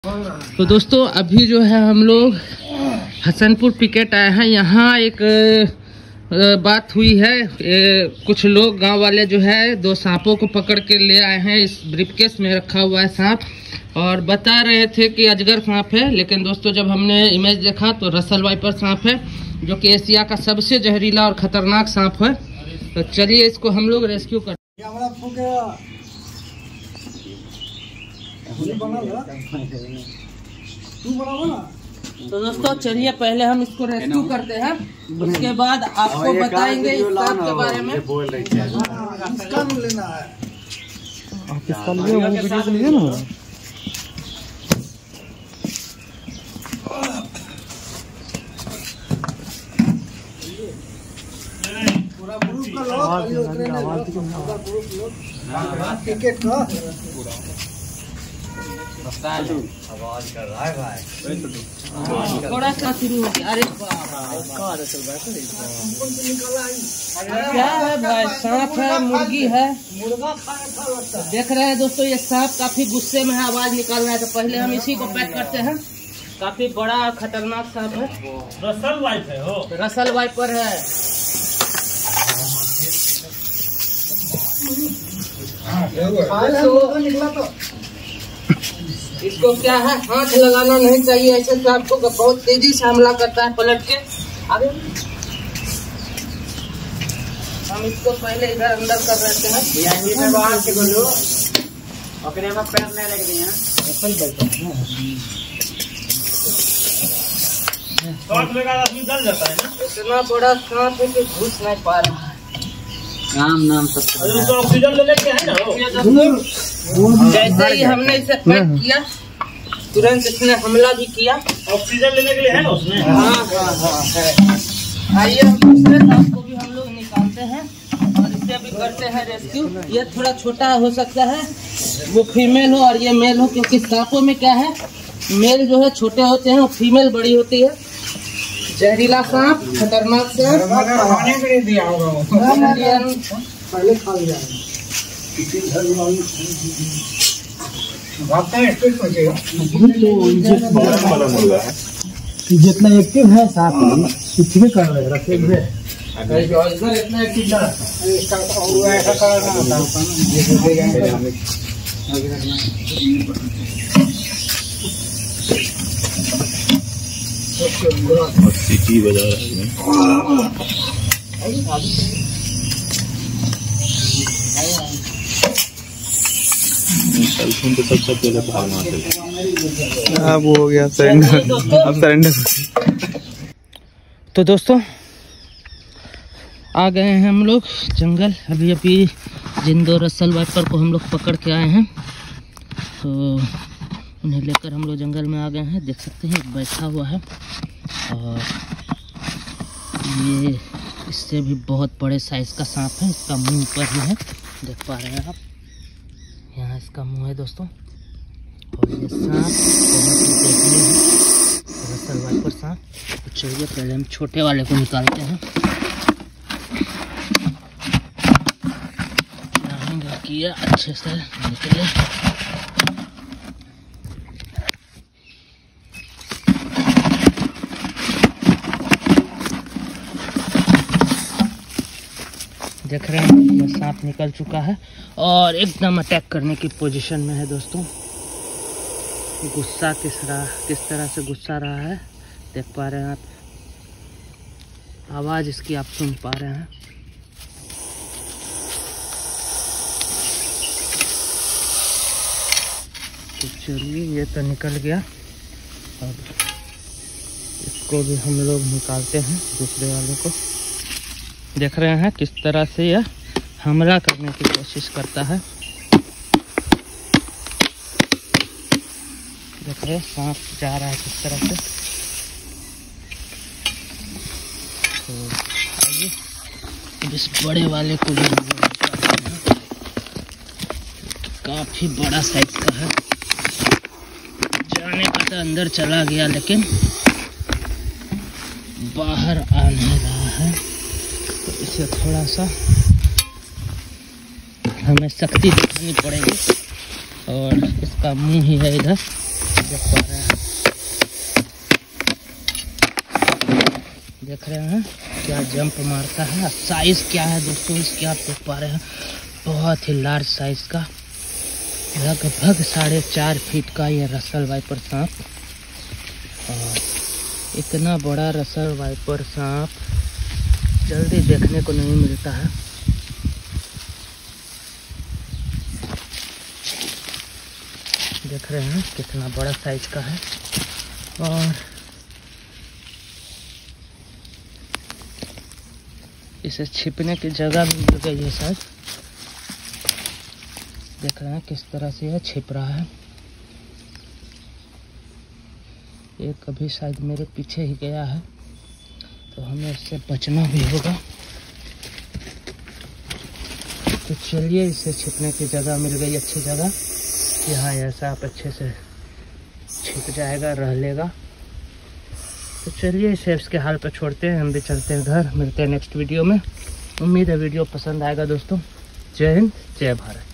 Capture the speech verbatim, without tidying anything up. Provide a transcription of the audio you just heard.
तो दोस्तों अभी जो है हम लोग हसनपुर पिकेट आए हैं। यहाँ एक बात हुई है, कुछ लोग गांव वाले जो है दो सांपों को पकड़ के ले आए हैं। इस ब्रीफकेस में रखा हुआ है सांप और बता रहे थे कि अजगर सांप है, लेकिन दोस्तों जब हमने इमेज देखा तो रसल वाइपर सांप है, जो कि एशिया का सबसे जहरीला और खतरनाक सांप है। तो चलिए इसको हम लोग रेस्क्यू कर। तो दोस्तों चलिए पहले हम इसको रेस्क्यू करते हैं, उसके बाद आपको बताएंगे इस सांप के बारे में। इसका लेना है, आप इसका लिए वो वीडियो के लिए ना पूरा ग्रुप का लोग आवाज पूरा ग्रुप लोग टिकट का आवाज कर रहा है भाई, थोड़ा सा शुरू हो गया। अरे क्या है भाई, सांप है, मुर्गी है, मुर्गा खाने का लगता है। देख रहे हैं दोस्तों ये सांप काफी गुस्से में है, आवाज निकाल रहा है। तो पहले हम इसी को पैक करते हैं। काफी बड़ा और खतरनाक सांप है। रसल वाइप है हो, रसल वाइपर है। निकला तो इसको क्या है, हाथ लगाना नहीं चाहिए ऐसे सांप को, बहुत तेजी से हमला करता है पलट के। आगे हम इसको पहले इधर अंदर कर देते हैं। बाहर से बोलो अपने में पैर नहीं लग रही है। शॉट लगा आदमी डर जाता है ना। इतना बड़ा सांप है कि घुस नहीं पा रहा है। नाम नाम सब तो ऑक्सीजन ले लेके है ना वो। जैसे ही हमने इसे पैक किया तुरंत इसने हमला भी किया। ऑक्सीजन लेने के लिए है ना उसमें। हाँ हाँ हाँ है। आइए हम दूसरे सांप को भी हम लोग निकालते हैं और इसे भी करते हैं रेस्क्यू। ये थोड़ा छोटा हो सकता है, वो फीमेल हो और ये मेल हो, क्योंकि सांपों में क्या है, मेल जो है छोटे होते हैं और फीमेल बड़ी होती है। जहरीला सांप, खतरनाक सांप, खाने के लिए दिया होगा पहले खा लिया जितना एक्टिव है साथ कुछ भी कर रहे रखे हुए इतना एक्टिव ऐसा करना सीटी बजा रहा है। सेलफोन पे सबसे पहले भागना चाहिए। अब हो गया सरेंडर, अब सरेंडर। तो दोस्तों आ गए हैं हम लोग जंगल। अभी अभी जिन दो रसल वाइपर को हम लोग पकड़ के आए हैं, तो उन्हें लेकर हम लोग जंगल में आ गए हैं। देख सकते हैं बैठा हुआ है और ये इससे भी बहुत बड़े साइज का सांप है। इसका मुंह ऊपर ही है, देख पा रहे हैं आप, यहाँ इसका मुंह है दोस्तों। और ये सांप बहुत ही देखने है, रसल वाइपर सांप। तो चलिए पहले हम छोटे वाले को निकालते हैं। किया अच्छे से निकले। देख रहे हैं ये सांप निकल चुका है और एकदम अटैक करने की पोजीशन में है दोस्तों। गुस्सा किस रहा किस तरह से गुस्सा रहा है, देख पा रहे हैं आप, आवाज इसकी आप सुन पा रहे हैं। तो चलिए ये तो निकल गया, अब इसको भी हम लोग निकालते हैं दूसरे वाले को। देख रहे हैं किस तरह से यह हमला करने की कोशिश करता है। देख रहे हैं सांप जा रहा है किस तरह से। तो आइए इस बड़े वाले को भी निकालते हैं। काफी बड़ा साइज का है, जाने का तो अंदर चला गया लेकिन बाहर आ नहीं रहा है। तो इसे थोड़ा सा हमें सख्ती दिखानी पड़ेगी और इसका मुंह ही है इधर। देख पा रहे हैं, देख रहे हैं क्या जंप मारता है। साइज क्या है दोस्तों इसकी आप देख पा रहे हैं, बहुत ही लार्ज साइज का, लगभग साढ़े चार फीट का ये रसल वाइपर सांप। और इतना बड़ा रसल वाइपर सांप जल्दी देखने को नहीं मिलता है। देख रहे हैं कितना बड़ा साइज का है। और इसे छिपने की जगह भी मिल गई है शायद। देख रहे हैं किस तरह से यह छिप रहा है। ये कभी शायद मेरे पीछे ही गया है, तो हमें इससे बचना भी होगा। तो चलिए, इसे छिपने की जगह मिल गई, अच्छी जगह। यहाँ ऐसा आप अच्छे से छिप जाएगा, रह लेगा। तो चलिए इसे इसके हाल पर छोड़ते हैं, हम भी चलते हैं घर। मिलते हैं नेक्स्ट वीडियो में। उम्मीद है वीडियो पसंद आएगा दोस्तों। जय हिंद, जय भारत।